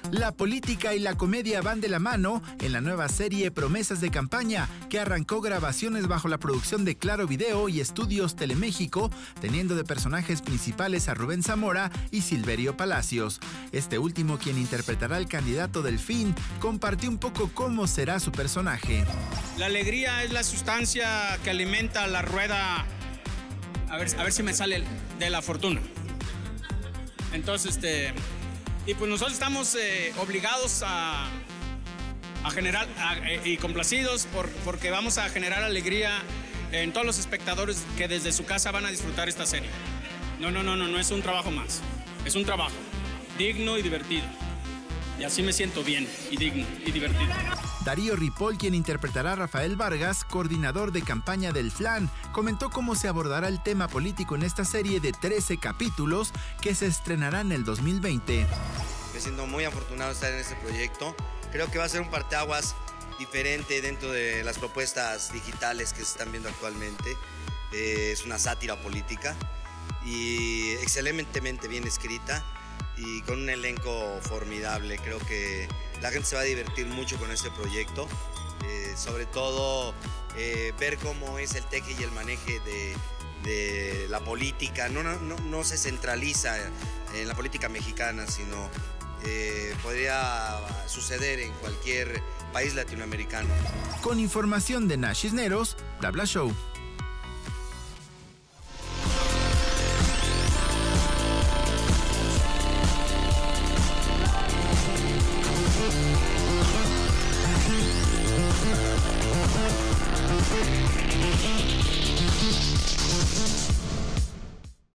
La política y la comedia van de la mano en la nueva serie Promesas de Campaña, que arrancó grabaciones bajo la producción de Claro Video y Estudios Teleméxico, teniendo de personajes principales a Rubén Zamora y Silverio Palacios. Este último, quien interpretará al candidato Delfín, compartió un poco cómo será su personaje. La alegría es la sustancia que alimenta la rueda, a ver si me sale, de la fortuna. Entonces, y pues nosotros estamos obligados a generar y complacidos porque vamos a generar alegría en todos los espectadores que desde su casa van a disfrutar esta serie. No es un trabajo más, es un trabajo digno y divertido. Y así me siento bien y digno y divertido. Darío Ripoll, quien interpretará a Rafael Vargas, coordinador de campaña del FLAN, comentó cómo se abordará el tema político en esta serie de 13 capítulos que se estrenará en el 2020. Me siento muy afortunado de estar en este proyecto. Creo que va a ser un parteaguas diferente dentro de las propuestas digitales que se están viendo actualmente. Es una sátira política y excelentemente bien escrita y con un elenco formidable. Creo que la gente se va a divertir mucho con este proyecto, sobre todo ver cómo es el teje y el maneje de la política. No se centraliza en la política mexicana, sino podría suceder en cualquier país latinoamericano. Con información de Nash Cisneros, BlaBla Show.